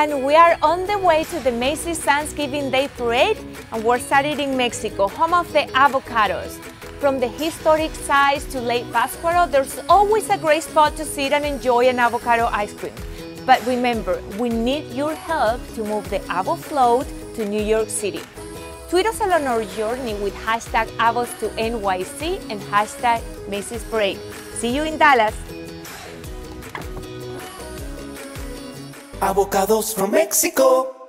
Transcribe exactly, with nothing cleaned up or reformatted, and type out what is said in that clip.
And we are on the way to the Macy's Thanksgiving Day Parade, and we're started in Mexico, home of the avocados. From the historic sites to Lake Pátzcuaro, there's always a great spot to sit and enjoy an avocado ice cream. But remember, we need your help to move the Avo float to New York City. Tweet us along our journey with hashtag Avos to N Y C and hashtag Macy's Parade. See you in Dallas. Avocados from Mexico.